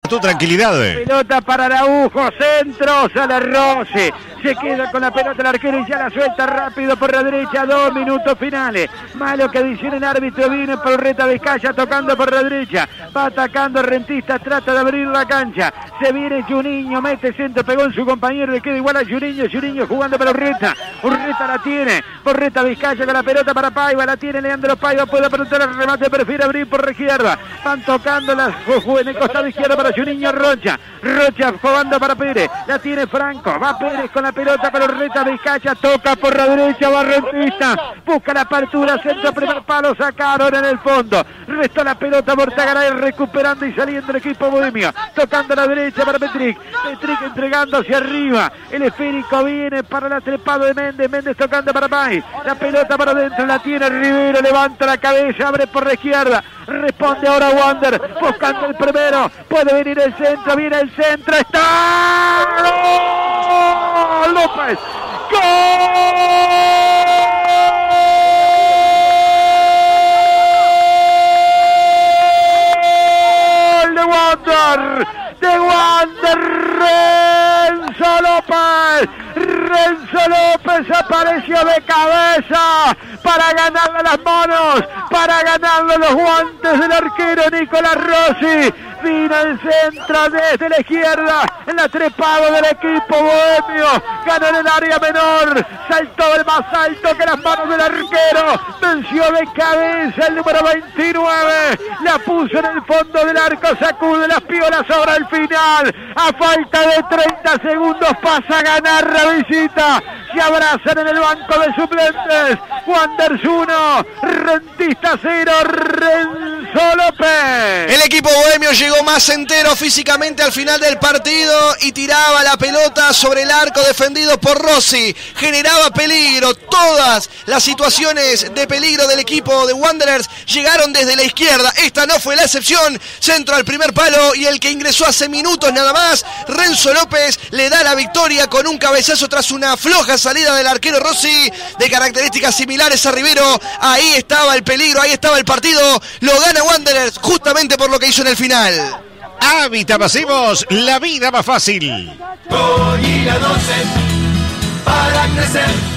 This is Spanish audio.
Tu tranquilidad. Pelota para Araujo, centro, sale Rossi. Se queda con la pelota el arquero y ya la suelta rápido por la derecha. 2 minutos finales. Malo que adiciona el árbitro. Viene por Reta Vizcaya tocando por la derecha. Va atacando Rentistas. Trata de abrir la cancha. Se viene Juninho. Mete centro. Pegó en su compañero. Le queda igual a Juninho. Juninho jugando para Urreta. Urreta la tiene. Por Reta Vizcaya con la pelota para Paiva. La tiene Leandro Paiva. Puede apuntar el remate. Prefiere abrir por la izquierda. Van tocando las en el costado izquierdo para Juninho Rocha. Rocha jugando para Pérez. La tiene Franco. Va Pérez con la pelota para Urreta Vizcaya. Toca por la derecha. Va Rentistas. Busca la apertura. Centro primer palo. Sacaron en el fondo. Restó la pelota Bortagaray recuperando y saliendo el equipo bohemio. Tocando a la derecha para Petric. Petric entregando hacia arriba. El esférico viene para la trepada de Méndez. Méndez tocando para Pay. La pelota para adentro. La tiene Rivero. Levanta la cabeza. Abre por la izquierda. Responde ahora Wander. Buscando el primero. Puede venir el centro. Viene el centro. ¡Está! ¡Gol! López. ¡Gol! De Wander. De Wander. Renzo López. Renzo López apareció de cabeza para ganarle las manos, para ganarle los guantes del arquero Nicolás Rossi. Vino el centro desde la izquierda, en la trepada del equipo bohemio. Ganó en el área menor, saltó el más alto que las manos del arquero. Venció de cabeza el número 29. La puso en el fondo del arco, sacude las piolas sobre el final. A falta de 30 segundos pasa a ganar la visita. Se abrazan en el banco de suplentes. Wanderers 1, Rentistas 0, Renzo López. El equipo bohemio llegó más entero físicamente al final del partido y tiraba la pelota sobre el arco defendido por Rossi. Generaba peligro. Todas las situaciones de peligro del equipo de Wanderers llegaron desde la izquierda. Esta no fue la excepción. Centro al primer palo y el que ingresó hace minutos nada más, Renzo López, le da la victoria con un cabezazo tras una floja salida del arquero Rossi, de características similares a Rivero. Ahí estaba el peligro, ahí estaba el partido. Lo gana Wanderers justamente por lo que hizo en el final. Hábitat Pasivos, la vida más fácil. Con y la 12 para crecer.